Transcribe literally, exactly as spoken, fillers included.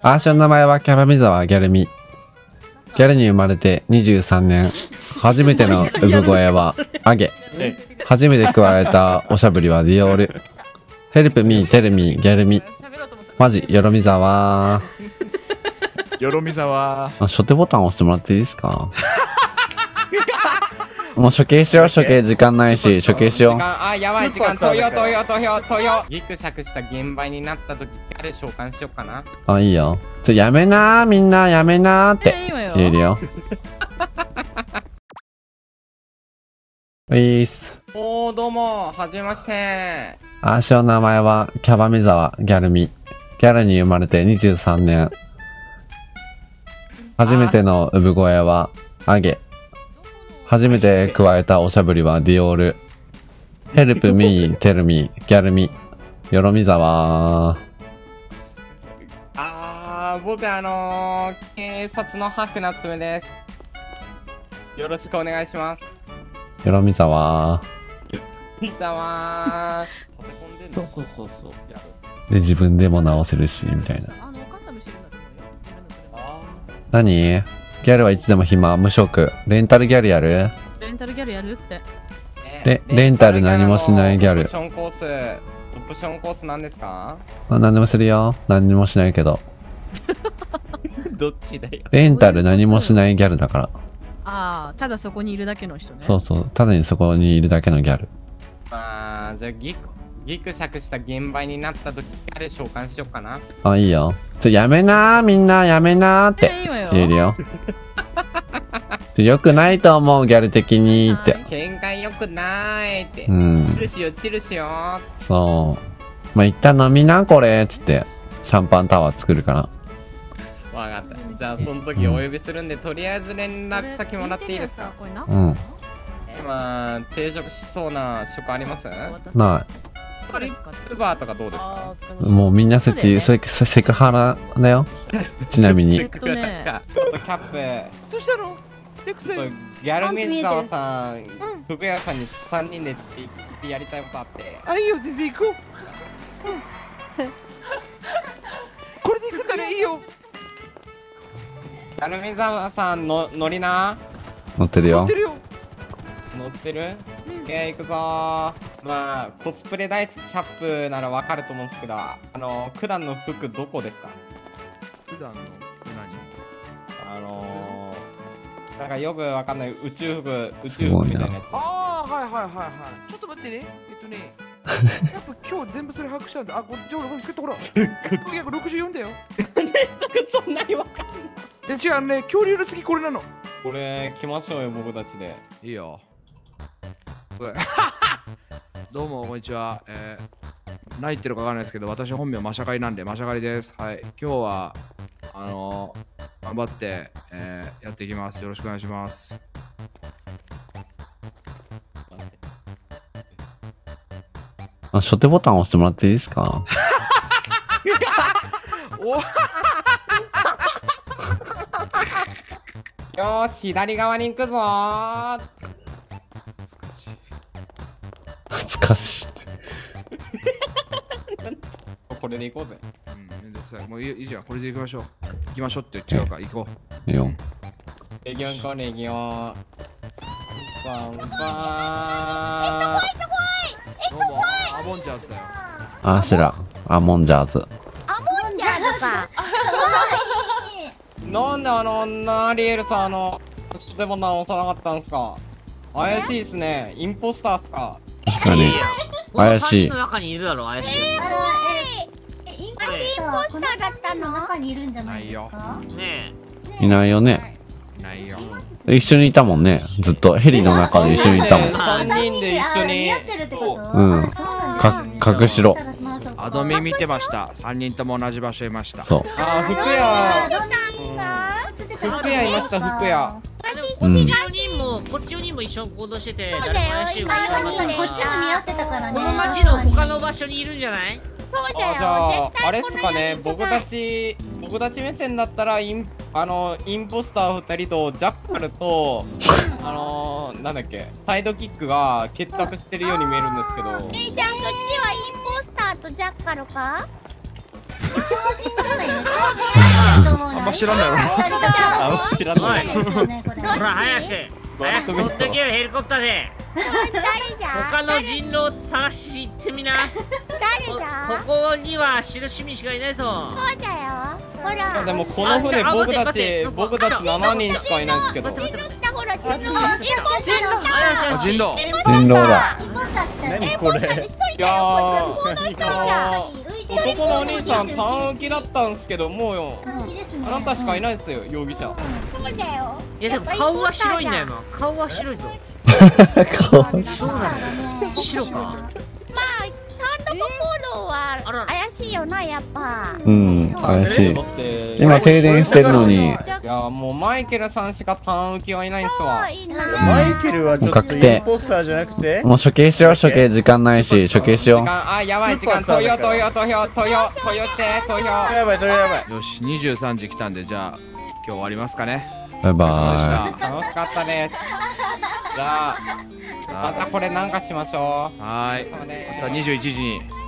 アーシャの名前はキャバミザワギャルミ。ギャルに生まれてにじゅうさんねん。初めての産声はアゲ。初めて加えたおしゃぶりはディオール。ヘルプミーテルミーギャルミ。マジよろみざわー。よろみざわー。 初手ボタン押してもらっていいですか？もう処刑しよう、処刑時間ないし、処刑しよう。 あ、やばい時間、投票、投票、投票、投票。ギクシャクした現場になった時、あれ召喚しようかな。 あ、いいよ。ちょ、やめなー、みんな、やめなーって言えるよ。ウィース。 おー、どうも、はじめまして。 アーシャの名前はキャバミザワギャルミ。ギャルに生まれてにじゅうさんねん。初めての産声はアゲ。初めて加えたおしゃぶりはディオール。ヘルプミー、テルミー、ギャルミ。よろみざわー。 あー、僕あのー、警察のハクナツメです。よろしくお願いします。 よろみざわー。みざわー。そうそうそうそう。 で、自分でも直せるし、みたいな。何？ギャルはいつでも暇、無職。レンタルギャルやる？ レンタルギャルやるって。 レ、レンタル何もしないギャル。オプションコース、オプションコース何ですか？ あ、何でもするよ。何もしないけど。 どっちだよ。 レンタル何もしないギャルだから。 ああ、ただそこにいるだけの人ね。 そうそう。ただにそこにいるだけのギャル。 あー、じゃあギク、ギクシャクした現場になった時、あれ召喚しようかな。 あ、いいよ。ちょ、やめなー、みんな、やめなーって言えるよ。よくないと思う、ギャル的にって。 喧嘩よくないって。 うん。 チルしよ、チルしよ。 そう。まあ、一旦飲みな、これ、つって、シャンパンタワー作るから。 わかった。じゃあ、その時お呼びするんで、うん、とりあえず連絡先もらっていいですか？ うん。 今、定食しそうな職あります？ ない。 ウバーとかどうですか？ もうみんなセティ、それセクハラだよ。ちなみに。 セクハラか。ちょっとキャップ。 どうしたの？ ギャル水沢さん、服屋さんにさんにんで行ってやりたいことあって。 あ、いいよ、全然行こう。これで行くんだね、いいよ。 ギャル水沢さんの乗りな。 乗ってるよ。 乗ってるよ。 乗ってる？え、行くぞー。まあ、コスプレ大好きキャップならわかると思うんですけど、あの、普段の服どこですか？ 普段の何？あのー、なんかよくわかんない宇宙服、宇宙服みたいなやつ。 ああ、はいはいはいはい。ちょっと待ってね。えっとね、やっぱ今日全部それ把握したんだ。あ、これ、俺見つけたほら。ひゃくろくじゅうよんだよ。 そんなにわかんない。 違うね、恐竜の次これなの。 これ、来ましょうよ、僕たちで。 いいよ。どうもこんにちは、えー、何言ってるかわからないですけど、私本名マシャカリなんでマシャカリです。はい、今日はあのー、頑張って、えー、やっていきます。よろしくお願いします。 あ、初手ボタン押してもらっていいですか？ よーし、左側に行くぞー。 懐かしい。 これで行こうぜ。 うん、めんどくさい。もういい、いいじゃん。これで行きましょう。行きましょうって言っちゃうか。行こう。いいよ。 レギオンコレギオン。バンバーン。えっと、怖いどうも、アモンジャーズだよ。 あしら、アモンジャーズ。 アモンジャーズか。 なんであの女アリエルさん、あの、でもな押さなかったんすか？怪しいっすね。インポスターっすか？ 確かに。怪しい。 の中にいるだろ、怪しい。 え、インポスター、このさんにんの中にいるんじゃないですか？ ねえ。いないよね。 いないよ。 一緒にいたもんね。ずっとヘリの中で一緒にいたもん。 さんにんで一緒に。 うん。か、隠しろ。 アドミ見てました。さんにんとも同じ場所いました。 そう。 あ、服屋。服屋いました、服屋。 こっちよにんも、こっちよにんも一緒に行動してて、誰も怪しいわけじゃなかった。 こっちも見合ってたからね。 この街の他の場所にいるんじゃない？ そうだよ。 あ、じゃあ、あれっすかね、僕たち、僕たち目線だったら、イン、あの、インポスターふたりと、ジャッカルと、あのー、なんだっけ、サイドキックが結託してるように見えるんですけど。 え、じゃあ、そっちはインポスターとジャッカルか？狂人じゃないの？狂人んま知らんだろ。 あ知らないほら早く早く取ってけよヘリコプターで。他の人狼探し行ってみな。 誰だ？ ここには白市民しかいないぞ。 そうだよ。ほいやら。 でもこの船あ僕た待ってち待って僕たちななにんしかいないんですけど。 待って待ってだほら、人狼。 人狼あよしよあ、 し人狼。 人狼だ。 何これ。 いやー男のお兄さん単浮きだったんすけどもうよあなたしかいないっすよ容疑者。 そうだよ。 いやでも顔は白いんだよな。顔は白いぞ。 顔そうなの白か。 まあ、単独行動はあら怪しいよな、やっぱ。 うん、怪しいだ。って今停電してるのに、 いやもうマイケルさんしか単浮きはいないっすわ。 いいな。 マイケルはちょっと確定インポスターじゃなくてもう処刑しよう、処刑時間ないし、処刑しよ時間あやばい時間投票投票投票投票投票して投票。 やばいそれやばい。 よし、にじゅうさんじ来たんで、じゃあ、今日終わりますかね。 う。バイお疲れ様でバ楽しかったです。じゃあまたこれなんかしましょう。 した。はーい。 お疲れ様ですまたにじゅういちじに